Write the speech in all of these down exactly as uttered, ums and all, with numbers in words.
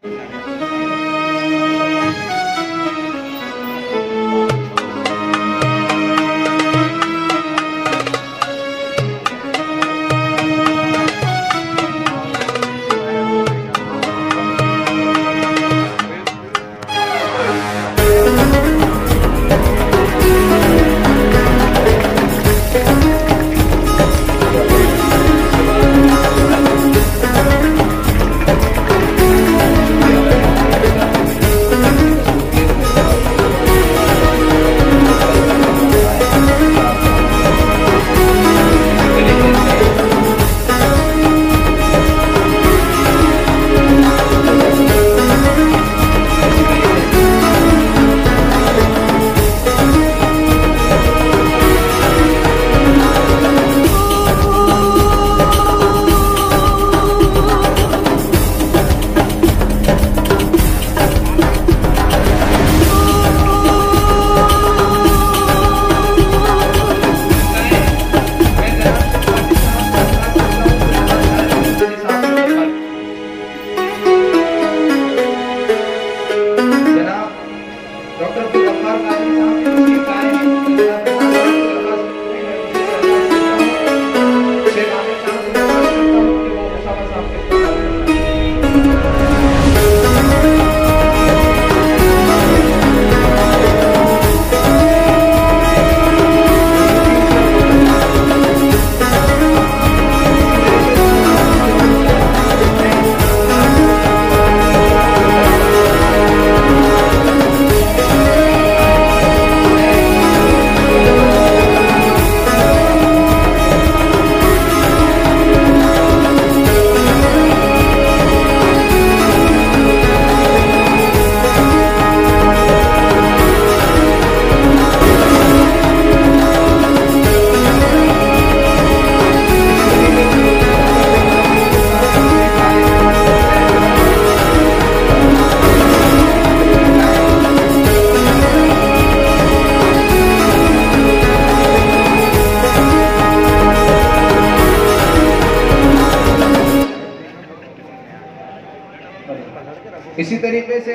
इसी तरीके से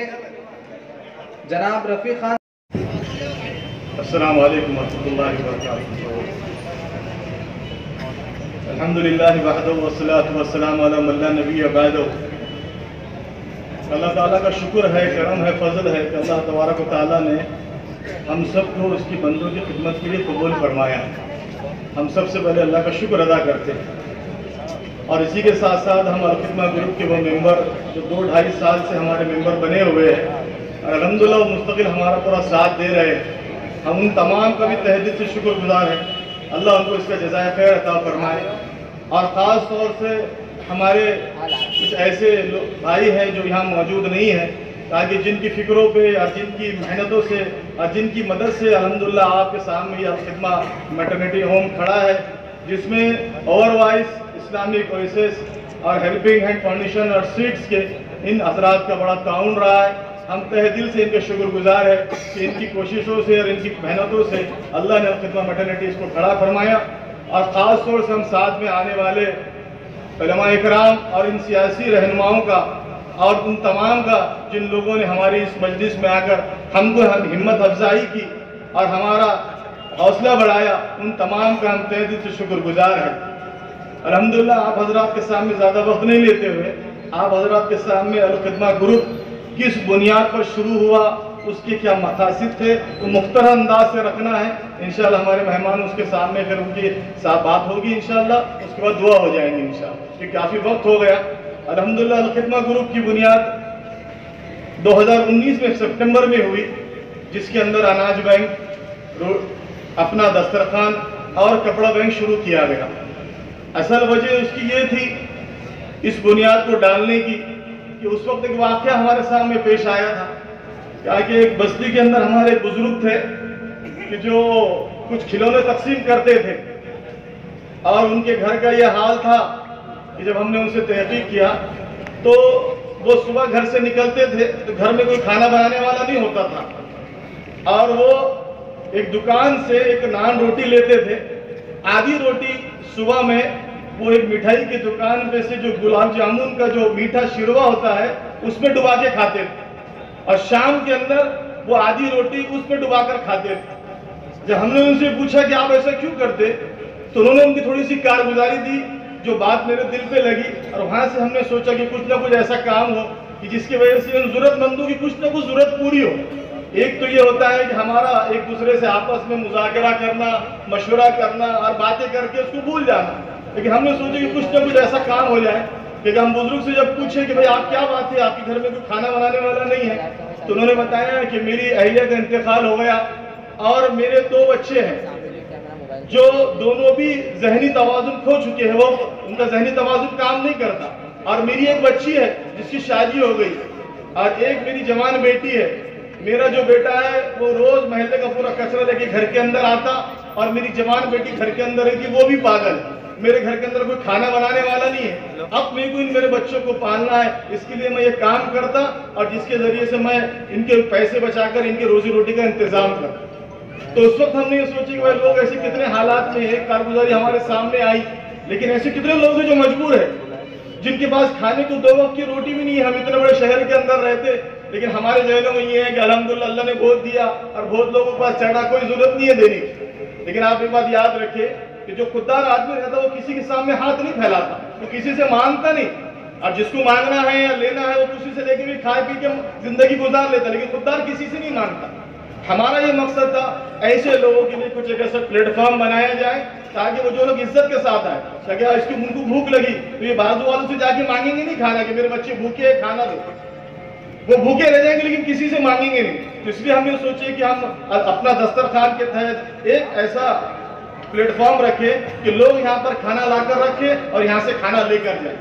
जनाब रफ़ी खान। अस्सलामु अलैकुम वरहमतुल्लाहि वबरकातुहू। अल्हम्दुलिल्लाहि वहदहू वस्सलातु वस्सलामु अला मन ला नबिय्य बअदहू। अल्लाह ताला का शुक्र है, करम है, फजल है कि अल्लाह तबारक व तआला ने हम सबको उसकी बंदों की खिदमत के लिए कबूल फरमाया। हम सबसे पहले अल्लाह का शुक्र अदा करते हैं और इसी के साथ साथ हम अल-खिदमा ग्रुप के वो मेंबर जो दो ढाई साल से हमारे मेंबर बने हुए हैं और अल्हम्दुलिल्लाह मुस्तकिल हमारा पूरा साथ दे रहे हैं। हम उन तमाम का भी तहे दिल से शुक्रगुजार हैं। अल्लाह उनको इसका जज़ाए खैर अता फरमाए। और ख़ास तौर से हमारे कुछ ऐसे भाई हैं जो यहाँ मौजूद नहीं हैं, ताकि जिनकी फ़िक्रों पे और जिनकी मेहनतों से और जिनकी मदद से अल्हम्दुलिल्लाह आपके सामने ये अल-खिदमा मैटरनिटी होम खड़ा है, जिसमें ओवरवाइज इस्लामिक ओएसिस और हेल्पिंग हैंड फाउंडेशन और सीड्स के इन हजरात का बड़ा ताउन रहा है। हम तहे दिल से इनके शुक्रगुजार है कि इनकी कोशिशों से और इनकी मेहनतों से अल्लाह ने अल-खिदमा मैटरनिटी इसको खड़ा फरमाया। और ख़ास तौर से हम साथ में आने वाले उलमा इकराम और इन सियासी रहनुमाओं का और उन तमाम का जिन लोगों ने हमारी इस मजलिस में आकर हमको हम हिम्मत अफजाई की और हमारा हौसला बढ़ाया, उन तमाम का हम तहे दिल से शुक्रगुजार हैं। अल्हम्दुलिल्लाह आप हजरात के सामने ज़्यादा वक्त नहीं लेते हुए आप हजरात के सामने अल-खिदमा ग्रुप किस बुनियाद पर शुरू हुआ, उसके क्या मकासद थे, वो मुख्तसर अंदाज से रखना है। इंशाअल्लाह हमारे मेहमान उसके सामने फिर उनकी साथ बात होगी इंशाअल्लाह, उसके बाद दुआ हो जाएंगी इंशाअल्लाह, क्योंकि काफ़ी वक्त हो गया। अल्हम्दुलिल्लाह अल-खिदमा ग्रुप की बुनियाद दो हज़ार उन्नीस में सितंबर में हुई, जिसके अंदर अनाज बैंक, अपना दस्तरखान और कपड़ा बैंक शुरू किया गया। असल वजह उसकी ये थी इस बुनियाद को डालने की कि उस वक्त एक वाक़या हमारे सामने पेश आया था कि एक बस्ती के अंदर हमारे बुजुर्ग थे कि जो कुछ खिलौने तकसीम करते थे और उनके घर का यह हाल था कि जब हमने उनसे तहकीक किया तो वो सुबह घर से निकलते थे तो घर में कोई खाना बनाने वाला नहीं होता था और वो एक दुकान से एक नान रोटी लेते थे। आधी रोटी सुबह में वो एक मिठाई की दुकान पे से जो गुलाब जामुन का जो मीठा शिरवा होता है उसमें डुबा के खाते थे और शाम के अंदर वो आधी रोटी उसमें डुबा कर खाते थे। जब हमने उनसे पूछा कि आप ऐसा क्यों करते, तो उन्होंने उनकी थोड़ी सी कारगुजारी दी जो बात मेरे दिल पे लगी, और वहां से हमने सोचा कि कुछ ना कुछ ऐसा काम हो कि जिसकी वजह से उन जरूरतमंदों की कुछ ना कुछ जरूरत पूरी हो। एक तो ये होता है कि हमारा एक दूसरे से आपस में मुज़ाकरा करना, मशवरा करना और बातें करके उसको भूल जाना, लेकिन हमने सोचा कि कुछ ना कुछ ऐसा काम हो जाए कि हम बुजुर्ग से जब पूछे कि भाई आप क्या बात है, आपके घर में कोई खाना बनाने वाला नहीं है, तो उन्होंने बताया कि मेरी अहलिया का इंतकाल हो गया और मेरे दो बच्चे हैं जो दोनों भी जहनी तवाजुन खो चुके हैं, वो उनका जहनी तवाजुन काम नहीं करता, और मेरी एक बच्ची है जिसकी शादी हो गई और एक मेरी जवान बेटी है। मेरा जो बेटा है वो रोज महल्ले का पूरा कचरा लेके घर के अंदर आता, और मेरी जवान बेटी घर के अंदर है कि वो भी पागल। मेरे घर के अंदर कोई खाना बनाने वाला नहीं है। अब मेरे को इन मेरे बच्चों को पालना है, इसके लिए मैं ये काम करता और जिसके जरिए से मैं इनके पैसे बचाकर इनके रोजी रोटी का इंतजाम करता। तो उस वक्त हमने ये सोचा कि भाई लोग ऐसे कितने हालात में है, कारगुजारी हमारे सामने आई, लेकिन ऐसे कितने लोग हैं जो मजबूर है, जिनके पास खाने को दो वक्त की रोटी भी नहीं है। हम इतने बड़े शहर के अंदर रहते, लेकिन हमारे जहनों में ये है कि अल्हम्दुलिल्लाह अल्लाह ने बहुत दिया और बहुत लोगों के पास चढ़ा, कोई जरूरत नहीं है देने की। लेकिन आप एक बात याद रखिए कि जो खुददार आदमी रहता है वो किसी के सामने हाथ नहीं फैलाता, वो किसी से मांगता नहीं, और जिसको मांगना है या लेना है वो किसी से लेके भी खाए पी के जिंदगी गुजार लेता, लेकिन खुददार किसी से नहीं मांगता। हमारा ये मकसद था ऐसे लोगों के लिए कुछ एक ऐसा प्लेटफॉर्म बनाया जाए ताकि वो जो लोग इज्जत के साथ आए, क्या इसकी उनको भूख लगी तो ये बाजू वालों से जाके मांगेंगे नहीं खाना कि मेरे बच्चे भूखे हैं खाना दो, वो भूखे रह जाएंगे लेकिन किसी से मांगेंगे नहीं। तो इसलिए हमने सोचे कि हम अपना दस्तरखान के तहत एक ऐसा प्लेटफॉर्म रखें कि लोग यहाँ पर खाना लाकर रखें और यहाँ से खाना लेकर जाए,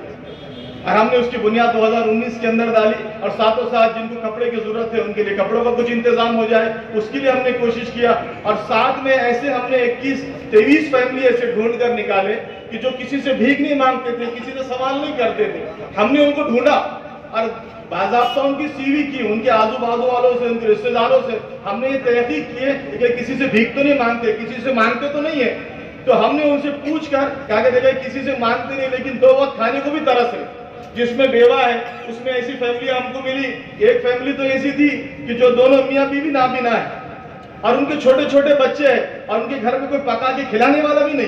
और हमने उसकी बुनियाद दो हज़ार उन्नीस के अंदर डाली, और साथों साथ जिनको कपड़े की जरूरत है उनके लिए कपड़ों का कुछ इंतजाम हो जाए उसके लिए हमने कोशिश किया। और साथ में ऐसे हमने इक्कीस तेईस फैमिली ऐसे ढूंढ कर निकाले कि जो किसी से भीख नहीं मांगते थे, किसी से सवाल नहीं करते थे। हमने उनको ढूंढा और बाज़ाब्ता उनकी सीवी की, उनके आजू बाजू वालों से, उनके रिश्तेदारों से हमने ये तहकीक किए कि किसी से भीख तो नहीं मांगते, किसी से मांगते तो नहीं है। तो हमने उनसे पूछ कर क्या कहते हैं किसी से मांगते नहीं लेकिन दो वक्त खाने को भी तरस है, जिसमें बेवा है उसमें ऐसी फैमिली हमको मिली। एक फैमिली तो ऐसी थी कि जो दोनों मियाँ बीवी नाबीना है और उनके छोटे छोटे बच्चे हैं और उनके घर में कोई पका के खिलाने वाला भी नहीं।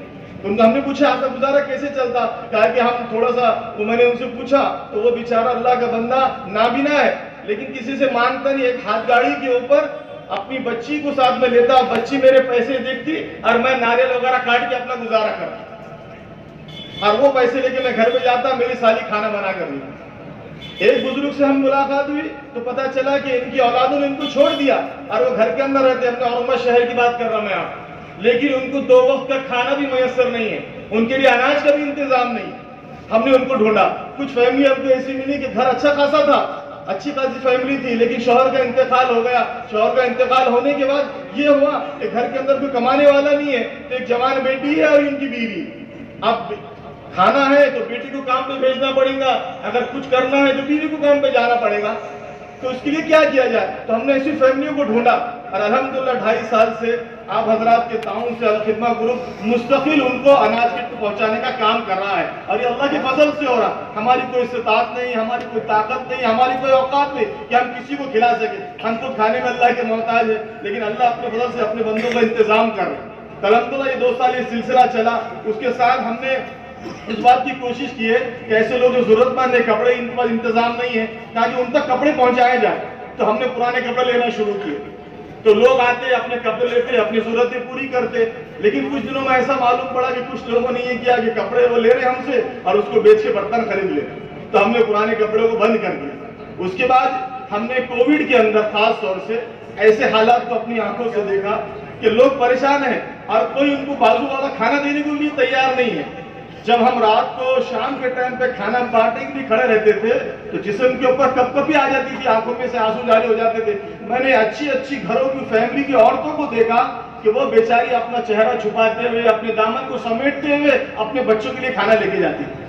तो उनको हमने पूछा आपका गुजारा कैसे चलता, कहा कि हम थोड़ा सा, तो मैंने उनसे पूछा तो वो बेचारा अल्लाह का बंदा नाबीना है लेकिन किसी से मांगता नहीं, एक हाथ गाड़ी के ऊपर अपनी बच्ची को साथ में लेता, बच्ची मेरे पैसे देखती और मैं नारियल वगैरह काट के अपना गुजारा करता, और वो पैसे लेके मैं घर पे जाता, मेरी साली खाना बना कर दी। एक बुजुर्ग से हम मुलाकात हुई तो पता चला कि इनकी औलादों ने इनको छोड़ दिया और वो घर के अंदर रहते, अपने औरमा शहर की बात कर रहा मैं आप, लेकिन उनको दो वक्त का खाना भी मयसर नहीं है, उनके लिए अनाज का भी इंतजाम नहीं। हमने उनको ढूंढा, कुछ फैमिली हमको ऐसी मिली कि घर अच्छा खासा था, अच्छी खासी फैमिली थी, लेकिन शौहर का इंतकाल हो गया। शौहर का इंतकाल होने के बाद ये हुआ कि घर के अंदर कोई कमाने वाला नहीं है, तो एक जवान बेटी है और उनकी बीवी। अब खाना है तो बेटी को काम पे भेजना पड़ेगा, अगर कुछ करना है तो बीवी को काम पे जाना पड़ेगा, तो उसके लिए क्या किया जाए। तो हमने ऐसी फैमिलियों को ढूंढा और अल्हम्दुलिल्लाह ढाई साल से आप हजरात के ताउन से अल खिदमा ग्रुप मुस्तकिल उनको अनाज किट पहुंचाने का काम कर रहा है, और ये अल्लाह के फजल से हो रहा। हमारी कोई इस्तात नहीं, हमारी कोई ताकत नहीं, हमारी कोई औकात नहीं कि हम किसी को खिला सके, हम तो खाने में अल्लाह के मोहताज है, लेकिन अल्लाह अपने फजल से अपने बंदों का इंतजाम कर रहे हैं। अल्हम्दुलिल्लाह ये दो साल ये सिलसिला चला, उसके साथ हमने इस बात की कोशिश की है कि ऐसे लोग जो जरूरतमंद है, कपड़े इनके पास इंतजाम नहीं है, ताकि उन तक कपड़े पहुंचाए जाए। तो हमने पुराने कपड़े लेना शुरू किए, तो लोग आते अपने कपड़े लेते, अपनी जरूरतें पूरी करते, लेकिन कुछ दिनों में ऐसा मालूम पड़ा कि कुछ लोगों ने ये किया कि कपड़े वो ले रहे हमसे और उसको बेच के बर्तन खरीद ले, तो हमने पुराने कपड़ों को बंद कर दिया। उसके बाद हमने कोविड के अंदर खास तौर से ऐसे हालात को अपनी आंखों से देखा कि लोग परेशान हैं और कोई उनको बाजू वाला खाना देने को भी तैयार नहीं है। जब हम रात को शाम के टाइम पे खाना बांटने के लिए खड़े रहते थे तो जिस्म के ऊपर कपकपी आ जाती थी, आंखों में से आंसू जारी हो जाते थे। मैंने अच्छी अच्छी घरों की फैमिली की औरतों को देखा कि वो बेचारी अपना चेहरा छुपाते हुए, अपने दामन को समेटते हुए अपने बच्चों के लिए खाना लेके जाती थी,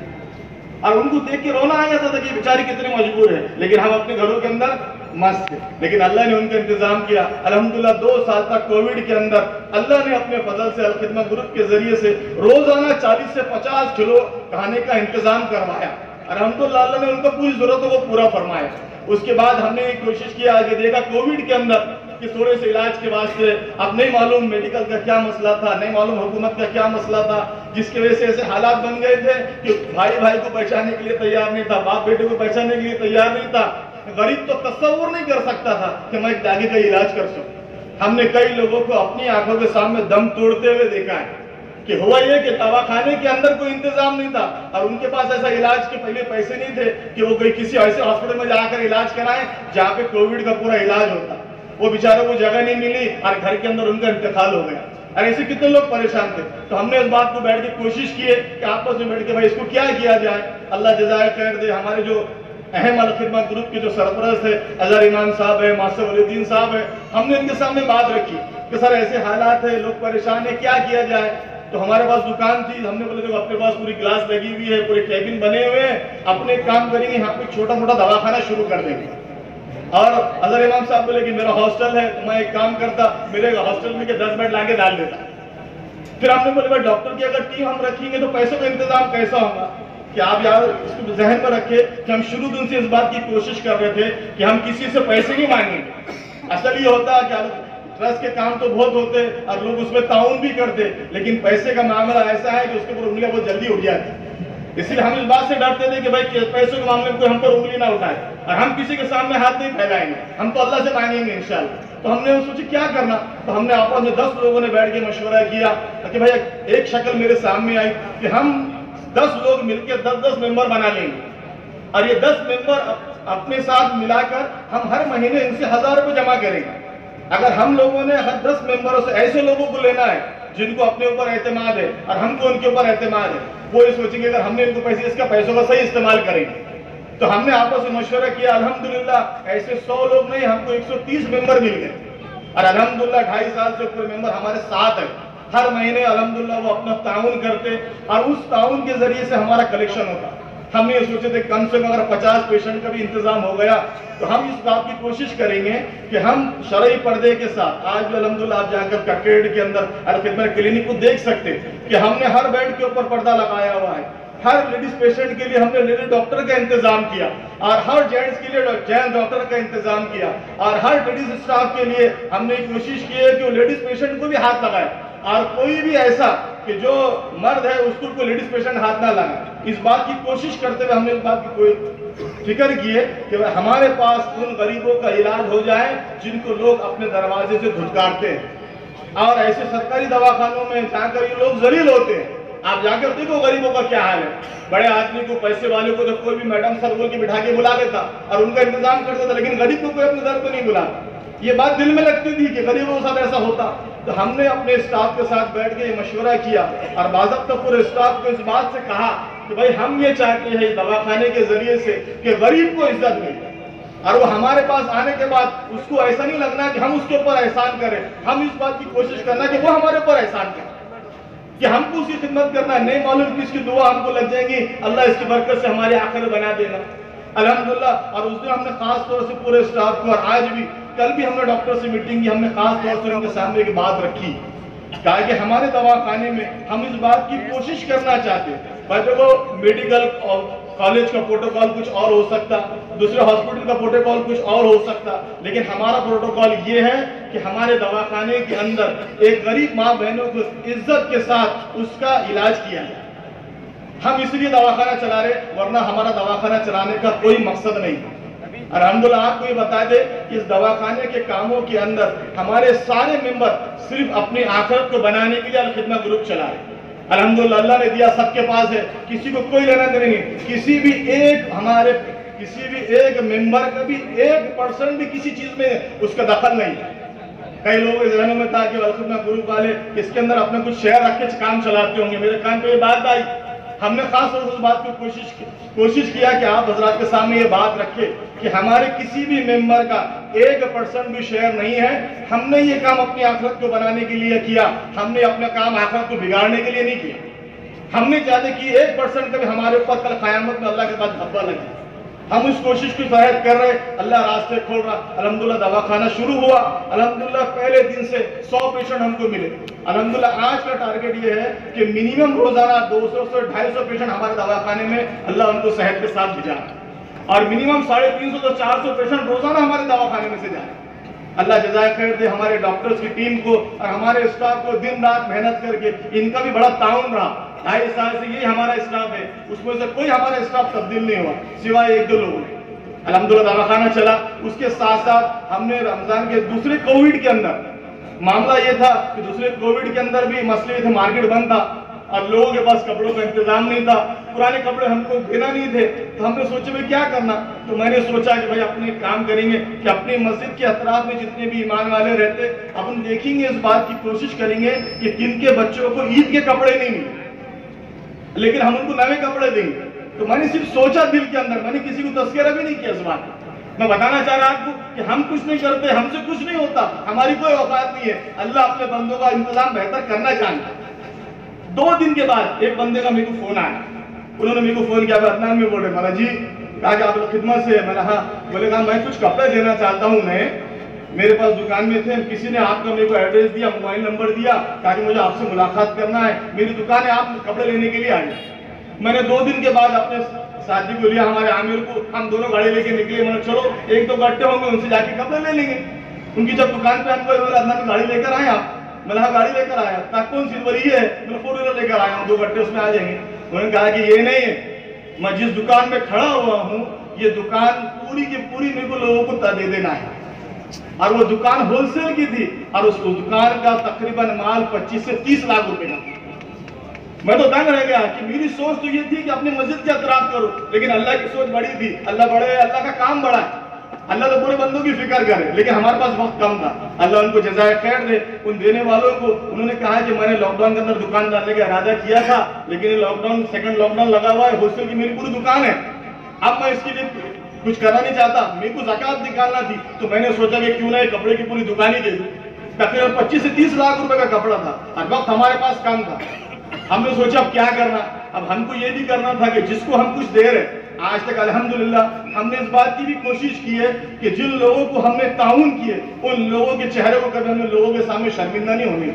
और उनको देख के रोना आ जाता था कि बेचारी कितने मजबूर है, लेकिन हम अपने घरों के अंदर मस्त थे। लेकिन अल्लाह ने उनका इंतजाम किया। अल्हम्दुलिल्लाह दो साल तक कोविड के अंदर अल्लाह ने अपने फजल से अल खिदमत ग्रुप के जरिए से रोजाना चालीस से पचास किलो खाने का इंतजाम करवाया, और हमको अल्लाह ने उनका पूरी जरूरतों को पूरा फरमाया। उसके बाद हमने एक कोशिश किया, आगे देखा कोविड के अंदर कि थोड़े से इलाज के वास्ते अब नहीं मालूम मेडिकल का क्या मसला था, नहीं मालूम हुकूमत का क्या मसला था, जिसकी वजह से ऐसे हालात बन गए थे कि भाई भाई को पहचानने के लिए तैयार नहीं था, बाप बेटे को पहचानने के लिए तैयार नहीं था। गरीब तो तस्वुर नहीं कर सकता था कि मैं एक दागी का इलाज कर सकूं। हमने कई लोगों को अपनी आंखों के सामने दम तोड़ते हुए देखा है कि हुआ ये कि दवाखाने के अंदर कोई इंतजाम नहीं था और उनके पास ऐसा इलाज के पहले पैसे नहीं थे कि वो कोई किसी ऐसे हॉस्पिटल में जाकर इलाज कराएं जहां पे कोविड का पूरा इलाज होता। वो बेचारों को जगह नहीं मिली और घर के अंदर उनका इंतकाल हो गया। और ऐसे कितने लोग परेशान थे। तो हमने इस बात को बैठ के कोशिश की है कि आपस में बैठ के भाई इसको क्या किया जाए। अल्लाह जज़ाए खैर दे। हमारे जो अहम अल खिदमत ग्रुप के जो सरपरस्त है अजहर इमाम साहब है, मास्टर वलीउद्दीन साहब है, हमने इनके सामने बात रखी कि सर ऐसे हालात है, लोग परेशान है, क्या किया जाए। तो हमारे पास दुकान थी, हमने बोले देखो अपने पास पूरी ग्लास लगी हुई है, पूरे केबिन बने हुए हैं, अपने काम करेंगे, यहाँ पे छोटा मोटा दवाखाना शुरू कर देंगे। और अजहर इमाम साहब बोले कि मेरा हॉस्टल है, तो मैं एक काम करता, मेरे हॉस्टल में के दस बेड लाके डाल देता। फिर हमने बोले भाई डॉक्टर की अगर टीम हम रखेंगे तो पैसों का इंतजाम कैसा होगा। कि आप यार इसको जहन में रखे कि हम शुरू दिन से इस बात की कोशिश कर रहे थे कि हम किसी से पैसे नहीं मांगेंगे। असल ये होता है कि ट्रस्ट के काम तो बहुत होते और लोग उसमें ताउन भी करते, लेकिन पैसे का मामला ऐसा है कि उसके ऊपर उंगलियां बहुत जल्दी उठ जाती। इसलिए हम इस बात से डरते थे कि भाई पैसों के मामले में कोई हम पर उंगली ना उठाए और हम किसी के सामने हाथ नहीं फैलाएंगे, हम तो अल्लाह से मांगेंगे इंशाल्लाह। तो हमने सोची क्या करना, तो हमने आपस में दस लोगों ने बैठ के मशवरा किया कि भाई एक शक्ल मेरे सामने आई कि हम दस लोग मिलकर दस दस मेंबर बना लेंगे और ये दस मेंबर अपने साथ मिलाकर हम हर महीने इनसे हजार रुपये जमा करेंगे। अगर हम लोगों ने हर दस मेंबरों से ऐसे लोगों को लेना है जिनको अपने ऊपर एतमाद है और हमको उनके ऊपर एतमाद है, वो ये सोचेंगे अगर हमने इनको पैसे इसका पैसों का सही इस्तेमाल करेंगे। तो हमने आपस में मशवरा किया, अल्हम्दुलिल्लाह ऐसे सौ लोग नहीं, हमको एक सौ तीस मेंबर मिल गए और अल्हम्दुलिल्लाह ढाई साल से ऊपर मेंबर हमारे साथ है। हर महीने अल्हम्दुलिल्लाह वो अपना ताउन करते और उस ताउन के जरिए से हमारा कलेक्शन होता। हमने ये सोचे थे कम से कम अगर पचास पेशेंट का भी इंतजाम हो गया तो हम इस बात की कोशिश करेंगे कि हम शरई पर्दे के साथ, आज भी अल्हम्दुलिल्लाह आप जाकर कटरेड के अंदर अल खिदमत क्लिनिक को देख सकते कि हमने हर बेड के ऊपर पर्दा लगाया हुआ है। हर लेडीज पेशेंट के लिए हमने लेडीज डॉक्टर का इंतजाम किया और हर जेंट्स के लिए जेंट्स डॉक्टर का इंतजाम किया और हर लेडीज स्टाफ के लिए हमने कोशिश की है कि वो लेडीज पेशेंट को भी हाथ लगाए और कोई भी ऐसा कि जो मर्द है उसको कोई लेडीज पेशेंट हाथ ना लगाए। इस बात की कोशिश करते हुए हमने इस बात की कोई फिक्र की है कि हमारे पास उन गरीबों का इलाज हो जाए जिनको लोग अपने दरवाजे से धुतकारते हैं और ऐसे सरकारी दवाखानों में जाकर ये लोग जलील होते हैं। आप जाकर देखो गरीबों का क्या हाल है। बड़े आदमी को, पैसे वाले को तो कोई भी मैडम सर बोल के बिठा के बुला लेता और उनका इंतजाम कर देता, लेकिन गरीब को कोई अपने दर को नहीं बुलाता। ये बात दिल में लगती थी कि गरीबों के साथ ऐसा होता। तो हमने अपने स्टाफ के साथ बैठ के ये मशवरा किया और बाज़ाब्ता पूरे स्टाफ को इस बात से कहा कि भाई हम ये चाहते हैं इस दवाखाने के जरिए से कि गरीब को इज्जत मिले और वो हमारे पास आने के बाद उसको ऐसा नहीं लगना कि हम उसके ऊपर एहसान करें। हम इस बात की कोशिश करना कि वो हमारे ऊपर एहसान करें कि हमको उसकी खिदमत करना है। नहीं मालूम कि इसकी दुआ हमको लग जाएंगी, अल्लाह इसकी बरकत से हमारे आखिर बना देना अल्हम्दुलिल्लाह। और उस दिन हमने खास तौर से पूरे स्टाफ को, और आज भी कल भी हमने डॉक्टर से मीटिंग की, हमने खास तौर से उनके सामने एक बात रखी कहा कि हमारे दवाखाने में हम इस बात की कोशिश करना चाहते हैं। भाई देखो मेडिकल कॉलेज का प्रोटोकॉल कुछ और हो सकता, दूसरे हॉस्पिटल का प्रोटोकॉल कुछ और हो सकता, लेकिन हमारा प्रोटोकॉल ये है कि हमारे दवाखाने के अंदर एक गरीब माँ बहनों को इज्जत के साथ उसका इलाज किया जाए। हम इसलिए दवाखाना चला रहे, वरना हमारा दवाखाना चलाने का कोई मकसद नहीं। और अल्हम्दुलिल्लाह आपको ये बता दे कि इस दवाखाने के कामों के अंदर हमारे सारे मेंबर सिर्फ अपनी आखिरत को बनाने के लिए अल खिदमत ग्रुप चला रहे। अल्हम्दुलिल्लाह अल्लाह ने दिया, सबके पास है, किसी को कोई लेना देना नहीं। किसी भी एक हमारे किसी भी एक मेंबर का भी एक परसेंट भी किसी चीज में उसका दखल नहीं है। कई लोगों के जहनों में था कि अल खिदमत ग्रुप वाले इसके अंदर अपना कुछ शेयर रख के काम चलाते होंगे। मेरे कान पे ये बात आई, हमने खास तौर से उस बात की कोशिश की कोशिश किया कि आप हजरात के सामने ये बात रखे कि हमारे किसी भी मेंबर का एक परसेंट भी शेयर नहीं है। हमने ये काम अपनी आखिरत को बनाने के लिए किया, हमने अपना काम आखिरत को बिगाड़ने के लिए नहीं किया। हमने चाहते कि एक परसेंट का भी हमारे ऊपर कल क़यामत में अल्लाह के पास धब्बा लगे। हम उस कोशिश की फहरिस्त कर रहे, अल्लाह रास्ते खोल रहा। अल्हम्दुलिल्लाह दवाखाना शुरू हुआ, अल्हम्दुलिल्लाह पहले दिन से सौ पेशेंट हमको मिले। अल्हम्दुलिल्लाह आज का टारगेट ये है कि मिनिमम रोजाना दो सौ से ढाई सौ पेशेंट हमारे दवाखाने में अल्लाह उनको सेहत के साथ भिजा, और मिनिमम साढ़े तीन सौ से चार सौ पेशेंट रोजाना हमारे दवाखाने में से जाए। अल्लाह जज़ाए खैर दे हमारे डॉक्टर्स की टीम को और हमारे स्टाफ को, दिन रात मेहनत करके इनका भी बड़ा ताउन रहा। ढाई साल से यही हमारा स्टाफ है, उसमें से कोई हमारा स्टाफ तब्दील नहीं हुआ सिवाय एक दो लोगों ने। अल्हम्दुलिल्लाह दवाखाना चला। उसके साथ साथ हमने रमजान के दूसरे कोविड के अंदर मामला ये था कि दूसरे कोविड के अंदर भी मसले थे, मार्केट बंद था और लोगों के पास कपड़ों का इंतजाम नहीं था, पुराने कपड़े हमको देना नहीं थे। तो हमने सोचा भाई क्या करना, तो मैंने सोचा कि भाई अपने काम करेंगे कि अपनी मस्जिद के अतराफ में जितने भी ईमान वाले रहते, अपन देखेंगे, इस बात की कोशिश करेंगे कि किन के बच्चों को ईद के कपड़े नहीं मिले लेकिन हम उनको नए कपड़े देंगे। तो मैंने सिर्फ सोचा दिल के अंदर, मैंने किसी को तस्करा भी नहीं किया इस बात को। मैं बताना चाह रहा आपको कि हम कुछ नहीं करते, हमसे कुछ नहीं होता, हमारी कोई औकात नहीं है। अल्लाह अपने बंदों का इंतजाम बेहतर करना जानता है। दो दिन के बाद एक बंदे का मेरे को फोन आया, उन्होंने मेरे को फोन किया, अदनान में बोल रहे, माला जी कहा कि आप लोग खिदमत से है। मैंने हाँ, बोले कहा मैं कुछ कपड़े देना चाहता हूँ नए, मेरे पास दुकान में थे, किसी ने आपका मेरे को एड्रेस दिया, मोबाइल नंबर दिया, कहा कि मुझे आपसे मुलाकात करना है, मेरी दुकान है, आप कपड़े लेने के लिए आए। मैंने दो दिन के बाद अपने साथी को लिया, हमारे आमिर को, हम दोनों गाड़ी लेके निकले। मैंने चलो एक दो गट्टे होंगे, उनसे जाके कपड़े ले लेंगे। उनकी जब दुकान पे हमको अदनान गाड़ी लेकर आए आप, मैंने हाँ गाड़ी लेकर आया, कौन सी बोली है, मैंने फोर व्हीलर लेकर आया हूँ, दो गट्टे उसमें आ जाएंगे। उन्होंने कहा कि ये नहीं है, मैं जिस दुकान में खड़ा हुआ हूँ ये दुकान पूरी की पूरी मेरे को लोगों को दे देना है। और वो दुकान होलसेल की थी और उस दुकान का तकरीबन माल पच्चीस से तीस लाख रुपए का। मैं तो दंग रह गया कि मेरी सोच तो ये थी कि अपनी मस्जिद के अतराफ करो, लेकिन अल्लाह की सोच बड़ी थी। अल्लाह बड़े है, अल्लाह का काम बड़ा है, अल्लाह तो पूरे बंदों की फिक्र करे, लेकिन हमारे पास वक्त कम था। अल्लाह उनको जज़ाए खैर दे। उन देने वालों को उन्होंने कहा कि मैंने लॉकडाउन के अंदर दुकान डालने का इरादा किया था, लेकिन लॉकडाउन सेकंड लॉकडाउन लगा हुआ है, होलसेल की मेरी पूरी दुकान है, अब मैं इसके लिए कुछ करना नहीं चाहता, मेरे को ज़कात निकालना थी। तो मैंने सोचा कि क्यों ना एक कपड़े की पूरी दुकान ही दे दूं। तकरीबन पच्चीस से तीस लाख रुपए का कपड़ा था और वक्त हमारे पास कम था। हमने सोचा अब क्या करना, अब हमको ये भी करना था कि जिसको हम कुछ दे रहे, आज तक अल्हम्दुलिल्लाह हमने इस बात की भी कोशिश की है कि जिन लोगों को हमने ताउन किए उन लोगों के चेहरे को कभी हमने लोगों के सामने शर्मिंदा नहीं होने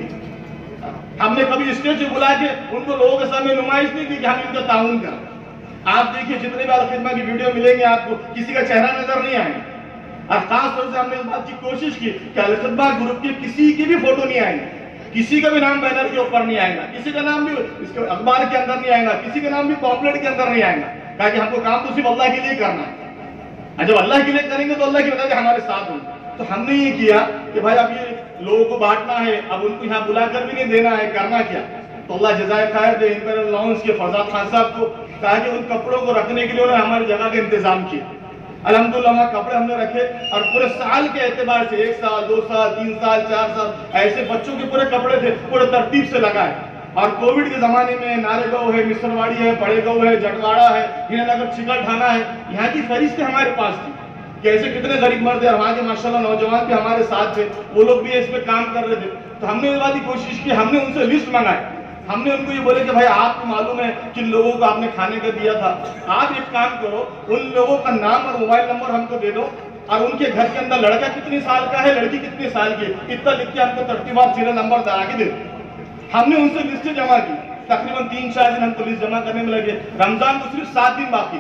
दी। हमने कभी स्टेज पे बुला के उनको लोगों के सामने नुमाइश नहीं की कि हम इनका ताउन करें। आप देखिए जितने भी अल-खिदमत की वीडियो मिलेंगे आपको, किसी का चेहरा नजर नहीं आएगा। और खास तौर से हमने इस बात की कोशिश की कि अल-खिदमत ग्रुप के किसी की भी फोटो नहीं आएंगे, किसी का भी नाम बैनर के ऊपर नहीं आएगा, किसी का नाम भी इसके अखबार के अंदर नहीं आएगा, किसी का नाम भी पॉम्पलेट के अंदर नहीं आएगा, ताकि हमको काम तो सिर्फ अल्लाह के लिए करना है। जब अल्लाह के लिए करेंगे तो अल्लाह की वजह से हमारे साथ होंगे। तो हमने ये किया कि भाई अब ये लोगों को बांटना है, अब उनको यहाँ बुलाकर भी नहीं देना है, करना क्या। तो अल्लाह जज़ाए खैर दे इंपीरियल लाउंज के फरजाद खान साहब को कहा कि उन कपड़ों को रखने के लिए उन्होंने हमारी जगह का इंतजाम किया। अल्हम्दुलिल्लाह कपड़े हमने रखे और पूरे साल के एतबार से एक साल, दो साल, तीन साल, चार साल ऐसे बच्चों के पूरे कपड़े थे, पूरे तरतीब से लगाए। और कोविड के जमाने में नारेगांव है, मिसरवाड़ी है, बड़ेगांव है, जटवाड़ा है, हिनानगर, चिकलठाना है, यहाँ की फहरिस्तें हमारे पास थी। कैसे कितने गरीब मर्द और वहाँ के माशाल्लाह नौजवान भी हमारे साथ थे, वो लोग भी इस पे काम कर रहे थे। तो हमने ये बात की कोशिश की, हमने उनसे लिस्ट मंगाई। हमने उनको ये बोले कि भाई आपको मालूम है किन लोगों को आपने खाने का दिया था, आप एक काम करो, उन लोगों का नाम और मोबाइल नंबर हमको दे दो और उनके घर के अंदर लड़का कितने साल का है, लड़की कितने साल की, इतना लिख के हमको तरतीबार सीरियल नंबर दे के दे। हमने उनसे लिस्टें जमा की, तकरीबन तीन चार दिन हमको लिस्ट जमा करने में लगे। रमजान को सिर्फ सात दिन बाकी,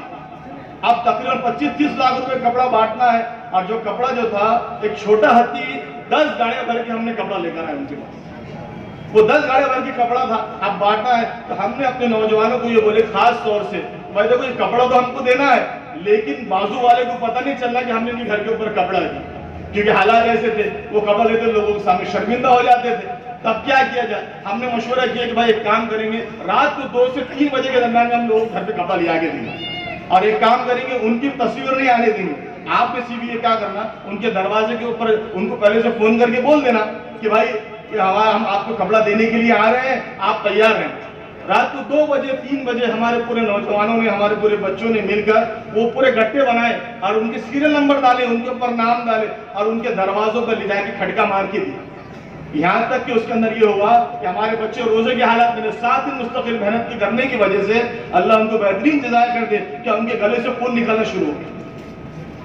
अब तकरीबन पच्चीस तीस लाख रुपए कपड़ा बांटना है। और जो कपड़ा जो था, एक छोटा हाथी दस गाड़ियां भर के हमने कपड़ा लेकर आए उनके पास, वो दस गाड़ियां भर के कपड़ा था, अब बांटना है। तो हमने अपने नौजवानों को ये बोले खास तौर से, भाई देखो ये कपड़ा तो हमको देना है, लेकिन बाजू वाले को पता नहीं चलना कि हमने उनके घर के ऊपर कपड़ा दिया, क्योंकि हालात ऐसे थे, वो कपड़ा लेते लोगों के सामने शर्मिंदा हो जाते थे। तब क्या किया जाए, हमने मशवरा किया कि भाई एक काम करेंगे, रात को दो से तीन बजे के दरमियान में हम लोग घर पे कपड़ा ले आके देंगे और एक काम करेंगे, उनकी तस्वीर नहीं आने देंगे। आपने सीधी ये क्या करना, उनके दरवाजे के ऊपर उनको पहले से फोन करके बोल देना कि भाई हमारा हम आपको कपड़ा देने के लिए आ रहे हैं, आप तैयार हैं। रात को दो बजे तीन बजे हमारे पूरे नौजवानों ने, हमारे पूरे बच्चों ने मिलकर वो पूरे गट्टे बनाए और उनके सीरियल नंबर डाले, उनके ऊपर नाम डाले और उनके दरवाजों पर ले जाके खटका मार के दिया। यहाँ तक कि उसके अंदर ये हुआ कि हमारे बच्चे रोजे की हालत में सात दिन मुस्तकिल मेहनत की करने की वजह से अल्लाह उनको बेहतरीन जज़ा कर दे कि उनके गले से खून निकलना शुरू हो गया।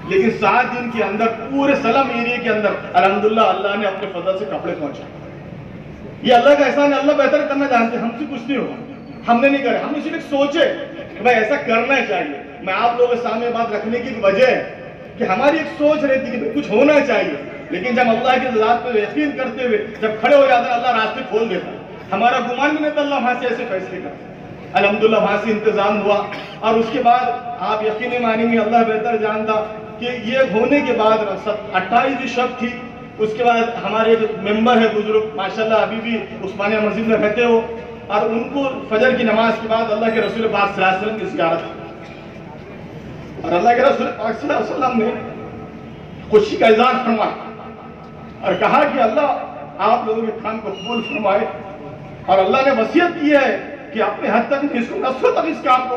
लेकिन सात दिन के अंदर पूरे सलम एरिया के अंदर अल्हम्दुलिल्लाह अल्लाह ने अपने फजल से कपड़े पहुंचाए। ये अल्लाह का एहसान है, अल्लाह बेहतर करना जानते हैं, हमसे कुछ नहीं होगा, हमने नहीं करे, हमने सिर्फ सोचे कि भाई ऐसा करना चाहिए। मैं आप लोगों के सामने बात रखने की वजह कि हमारी एक सोच रहती है कि कुछ होना चाहिए, लेकिन जब अल्लाह की ज़ात पे यकीन करते हुए जब खड़े हो जाते हैं अल्लाह रास्ते खोल देता है। हमारा गुमान भी नहीं था, अल्लाह वहां से ऐसे फैसले करते। अल्हम्दुलिल्लाह वहां से इंतजाम हुआ और उसके बाद आप यकीन नहीं मानेंगे, अल्लाह बेहतर जानता कि ये होने के बाद अट्ठाईस शब थी। उसके बाद हमारे जो मेंबर है बुजुर्ग माशाल्लाह अभी भी उस्मानिया मस्जिद में रहते हो, और उनको फजर की नमाज के बाद अल्लाह के रसूल पाक सल्लल्लाहु अलैहि वसल्लम की ज़ियारत और अल्लाह के रसूल पाक सल्लल्लाहु अलैहि वसल्लम ने खुशी का इज़हार फरमाया और कहा कि अल्लाह आप लोगों के काम को कबूल फरमाए। और अल्लाह ने वसीयत की है कि अपने हद तक इसको नस्लों तक इस काम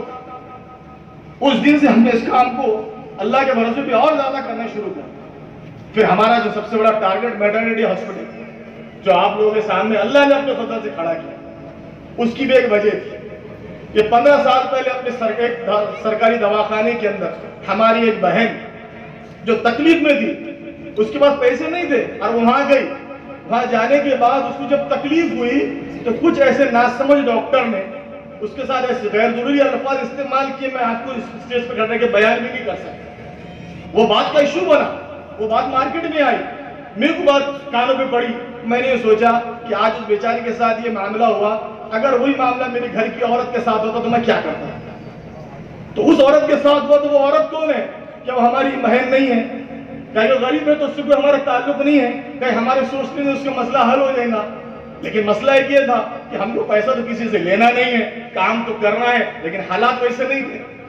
को, उस दिन से हमने इस काम को अल्लाह के भरोसे पे और ज्यादा करना शुरू किया। फिर हमारा जो सबसे बड़ा टारगेट मैटरनिटी हॉस्पिटल जो आप लोगों के सामने अल्लाह ने अपने फजल से खड़ा किया, उसकी भी एक वजह थी। ये पंद्रह साल पहले अपने सर, एक सरकारी दवाखाने के अंदर हमारी एक बहन जो तकलीफ में थी, उसके पास पैसे नहीं थे और वो वहां गई। वहां जाने के बाद उसको जब तकलीफ हुई तो कुछ ऐसे नासमझ डॉक्टर ने उसके साथ ऐसे गैर जरूरी अल्फाज इस्तेमाल किए, मैं आपको इस स्टेज पर खड़े के बयान भी नहीं कर सकता। वो बात का इशू बना, वो बात मार्केट में आई, मेरे को बात कानों पे पड़ी। मैंने ये सोचा कि आज उस बेचारे के साथ ये मामला हुआ, अगर वही मामला मेरे घर की औरत के साथ होता तो मैं क्या करता। तो उस औरत के साथ हुआ तो वो औरत कौन है? क्या वो हमारी बहन नहीं है? क्या वो गरीब है तो उससे कोई हमारा ताल्लुक नहीं है? क्या हमारे सोचने से उसका मसला हल हो जाएगा? लेकिन मसला एक ये था कि हमको पैसा तो किसी से लेना नहीं है, काम तो करना है, लेकिन हालात वैसे नहीं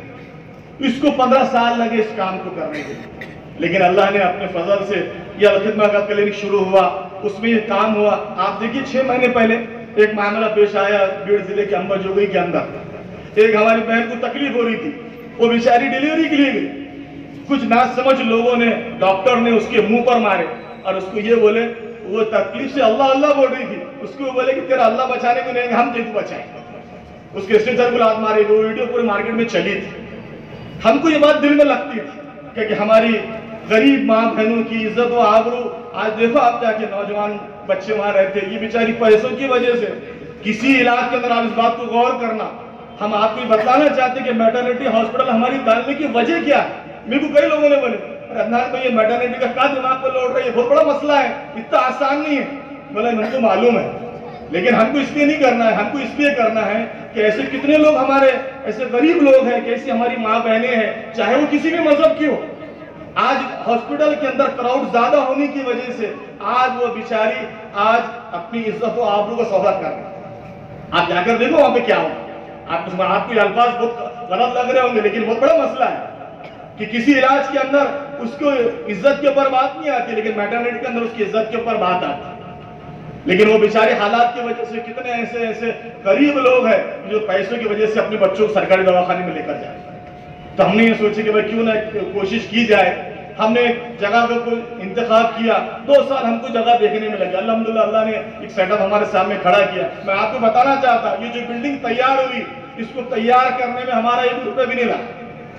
थे। इसको पंद्रह साल लगे इस काम को करने के, लेकिन अल्लाह ने अपने फजल से यह अल-खिदमा का क्लिनिक शुरू हुआ, उसमें ये काम हुआ। आप देखिए छह महीने पहले एक मामला पेश आया बीड़ जिले के अंबाजोगई के अंदर। एक हमारी बहन को तकलीफ हो रही थी, वो बेचारी डिलीवरी के लिए गई। कुछ नासमझ लोगों ने, डॉक्टर ने उसके मुंह पर मारे और उसको ये बोले, वो तकलीफ से अल्लाह अल्लाह बोल रही थी, उसको बोले कि तेरा अल्लाह बचाने को नहीं, हम तेरे को बचाएंगे। उसके स्टेचर को लात मारे, वो वीडियो पूरे मार्केट में चली थी। हमको ये बात दिल में लगती थी कि हमारी गरीब माँ बहनों की इज्जत व आबरू, आज देखो आप जाके नौजवान बच्चे वहां रहते, ये बेचारी पैसों की वजह से किसी इलाज के अंदर आप इस बात को गौर करना। हम आपको बताना चाहते कि मैटरनिटी हॉस्पिटल हमारी डालने की वजह क्या है। मेरे को कई लोगों ने बोले अदनान भाई ये मैटरनिटी का क्या दिमाग पर लौट रहा है, बहुत बड़ा मसला है, इतना आसान नहीं है। बोला हमको मालूम है, लेकिन हमको इसलिए नहीं करना है, हमको इसलिए करना है कि ऐसे कितने लोग हमारे ऐसे गरीब लोग हैं, कैसी हमारी माँ बहनें हैं, चाहे वो किसी भी मजहब की हो। आज हॉस्पिटल के अंदर क्राउड ज्यादा होने की वजह से आज वो बेचारी आज अपनी इज्जत और आबरू का सौदा कर रही है। आप जाकर देखो वहां पे क्या हो। आप आपको अल्फाज बहुत गलत लग रहे होंगे, लेकिन बहुत बड़ा मसला है कि किसी इलाज के अंदर उसको इज्जत के ऊपर बात नहीं आती, लेकिन मैटरनिटी के अंदर उसकी इज्जत के ऊपर बात आती है। लेकिन वो बेचारे हालात की वजह से कितने ऐसे ऐसे गरीब लोग हैं जो पैसों की वजह से अपने बच्चों को सरकारी दवाखाने में लेकर जाए। तो हमने ये सोचे कि भाई क्यों ना कोशिश की जाए। हमने एक जगह को इंतखाब किया, दो साल हमको जगह देखने में लगे। अल्हम्दुलिल्लाह अल्लाह ने एक सेटअप हमारे सामने खड़ा किया। मैं आपको बताना चाहता, ये जो बिल्डिंग तैयार हुई, इसको तैयार करने में हमारा एक रुपये भी नहीं लगा।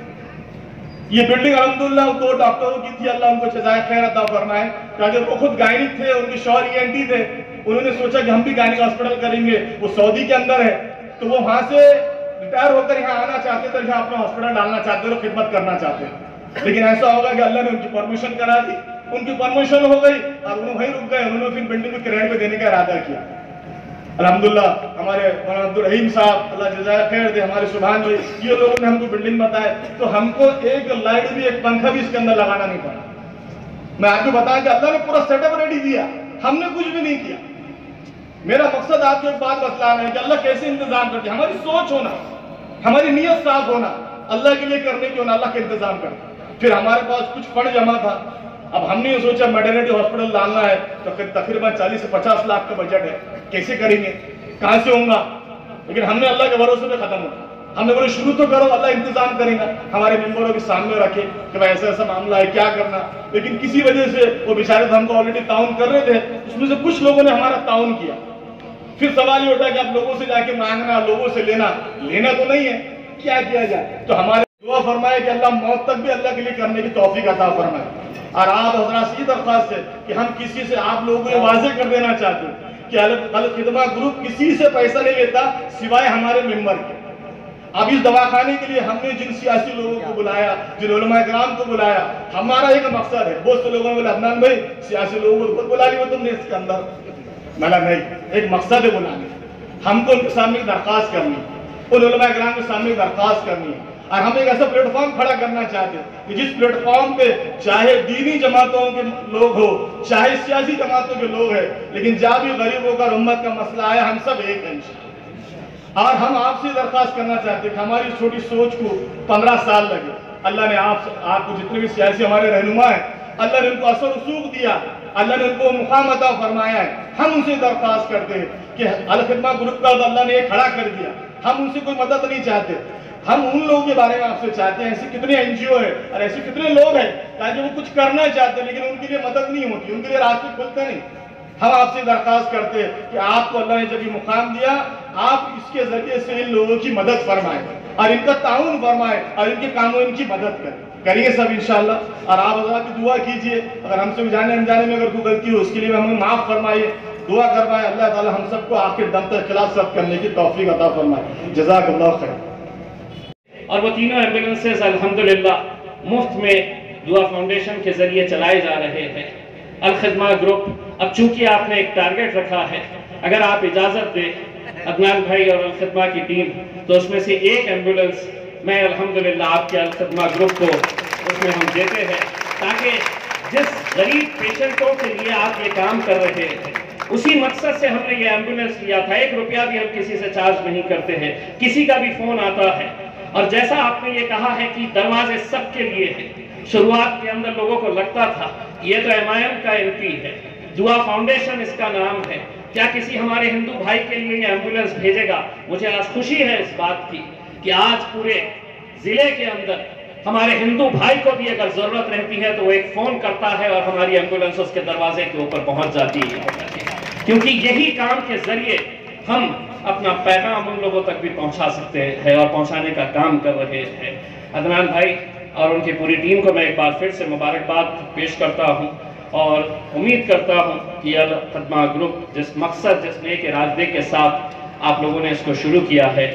ये बिल्डिंग अल्हम्दुलिल्लाह दो डॉक्टरों की थी, अल्लाह उनको जज़ाए खैर अता फरमाए। क्योंकि वो खुद गायनिक थे, उनके शौहर ई एन टी थे। उन्होंने सोचा कि हम भी गायनिक हॉस्पिटल करेंगे। वो सऊदी के अंदर है, तो वो वहां से रिटायर होकर यहाँ आना चाहते थे, यहाँ अपना हॉस्पिटल डालना चाहते थे, खिदमत करना चाहते थे। लेकिन ऐसा होगा कि अल्लाह ने उनकी परमिशन करा दी, उनकी परमिशन हो गई और उन्होंने वहीं रुक गए। उन्होंने फिर बिल्डिंग को किराए पे देने का इरादा किया। अल्हम्दुलिल्लाह हमारे मौलाना अब्दुल रहीम साहब अल्लाह जज़ाए खैर दे, हमारे सुभान भाई, ये लोगों ने हमको बिल्डिंग बताया, तो हमको एक लाइट भी एक पंखा भी इसके अंदर लगाना नहीं पड़ा। मैं आपको बताया कि अल्लाह ने पूरा सेटअप रेडी दिया, हमने कुछ भी नहीं किया। मेरा मकसद आपको एक बात बतलाना है कि अल्लाह कैसे इंतजाम करते हैं। हमारी सोच होना, हमारी नीयत साफ होना, अल्लाह के लिए करने की होना, अल्लाह का इंतजाम करना। फिर हमारे पास कुछ फंड जमा था। अब हमने ये सोचा मैटरनिटी हॉस्पिटल डालना है तो तकरीबन चालीस से पचास लाख का बजट है, कैसे करेंगे, कहां से होगा। लेकिन हमने अल्लाह के भरोसे पे खत्म होगा। हमने बोले शुरू तो करो, अल्लाह इंतजाम करेगा। हमारे मेंबरों के सामने रखे कि भाई ऐसा ऐसा मामला है, क्या करना। लेकिन किसी वजह से वो बेचारे तो हमको ऑलरेडी ताउन कर रहे थे, उसमें से कुछ लोगों ने हमारा ताउन किया। फिर सवाल ये उठा कि आप लोगों से जाके मांगना, लोगों से लेना, लेना तो नहीं है, क्या किया जाए। तो हमारे दुआ फरमाए कि अल्लाह मौत तक भी अल्लाह के लिए करने की तौफीक अता फरमाए। और आप हजरात से दरख्वास्त है कि हम किसी से आप लोगों को वाज़ेह कर देना चाहते हैं कि अल खिदमा ग्रुप किसी से पैसा नहीं लेता सिवाय हमारे मेंबर के। अब इस दवाखाने के लिए हमने जिन सियासी लोगों को बुलाया, जिन उलमा इकराम को बुलाया, हमारा एक मकसद है। बहुत से लोगों ने बोला अदनान भाई सियासी लोगों को बुला लिया तुमने इसके अंदर, मैंने नहीं, एक मकसद है बुलाने। हमको उनके सामने दरख्वास्त करनी, उन उलमा इकराम के सामने दरख्वास्त करनी है। और हम एक ऐसा प्लेटफॉर्म खड़ा करना चाहते हैं कि जिस प्लेटफॉर्म पे चाहे दीनी जमातों के लोग हो, चाहे सियासी जमातों के लोग हैं, लेकिन जहाँ भी गरीबों का उम्मत का मसला आया हम सब एक हैं। और हम आपसे दरख्वास्त करना चाहते हैं कि हमारी छोटी सोच को पंद्रह साल लगे, अल्लाह ने आप आपको जितने भी सियासी हमारे रहनुमा हैं, अल्लाह ने उनको असर रसूख दिया, अल्लाह ने उनको मुकाम अता फरमाया है। हम उनसे दरख्वास्त करते हैं कि अल खिदमा ग्रुप का अल्लाह ने खड़ा कर दिया, हम उनसे कोई मदद नहीं चाहते। हम उन लोगों के बारे में आपसे चाहते हैं, ऐसे कितने एनजीओ है और ऐसे कितने लोग हैं ताकि वो कुछ करना चाहते हैं लेकिन उनके लिए मदद नहीं होती, उनके लिए रास्ते खुलते नहीं। हम आपसे दरख्वास्त करते हैं कि आपको अल्लाह ने जब ये मुकाम दिया, आप इसके जरिए से इन लोगों की मदद फरमाएं और इनका ताउन फरमाएं और इनके कामों इनकी मदद करें, करिए सब इंशाल्लाह। और आप अल्लाह की दुआ कीजिए, अगर हमसे जाने अनजाने में अगर कोई गलती हो उसके लिए हमें माफ़ फरमाइए, दुआ करवाए अल्लाह ताला हम सबको आखिर दम तक खिलाफ सब करने की तौफीक अता फरमाए। जज़ाकल्लाह खैर। और वो तीनों एम्बुलेंसेज अल्हम्दुलिल्लाह मुफ्त में दुआ फाउंडेशन के जरिए चलाए जा रहे हैं। अल खिदमा ग्रुप अब चूंकि आपने एक टारगेट रखा है, अगर आप इजाज़त दें अदनान भाई और अल खिदमा की टीम, तो उसमें से एक एम्बुलेंस मैं अल्हम्दुलिल्लाह आपके अल खिदमा ग्रुप को उसमें हम देते हैं, ताकि जिस गरीब पेशेंटों के लिए आप ये काम कर रहे हैं उसी मकसद से हमने ये एम्बुलेंस लिया था। एक रुपया भी हम किसी से चार्ज नहीं करते हैं, किसी का भी फ़ोन आता है। और जैसा आपने ये कहा है कि दरवाजे सबके लिए हैं, शुरुआत के अंदर लोगों को लगता था ये तो एम आई एम का एम पी है, दुआ फाउंडेशन इसका नाम है, क्या किसी हमारे हिंदू भाई के लिए ये एम्बुलेंस भेजेगा। मुझे आज खुशी है इस बात की कि आज पूरे जिले के अंदर हमारे हिंदू भाई को भी अगर जरूरत रहती है तो वो एक फोन करता है और हमारी एम्बुलेंस उसके दरवाजे के ऊपर पहुंच जाती है, क्योंकि यही काम के जरिए हम अपना पैगाम उन लोगों तक भी पहुंचा सकते हैं और पहुंचाने का काम कर रहे हैं। अदनान भाई और उनकी पूरी टीम को मैं एक बार फिर से मुबारकबाद पेश करता हूं और उम्मीद करता हूं कि अल खिदमा ग्रुप जिस मकसद जिस नेक इरादे के साथ आप लोगों ने इसको शुरू किया है,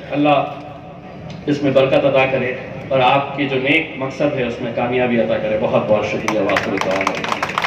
अल्लाह इसमें बरकत अदा करे और आपके जो नेक मकसद है उसमें कामयाबी अदा करे। बहुत बहुत शुक्रिया। वाक़ई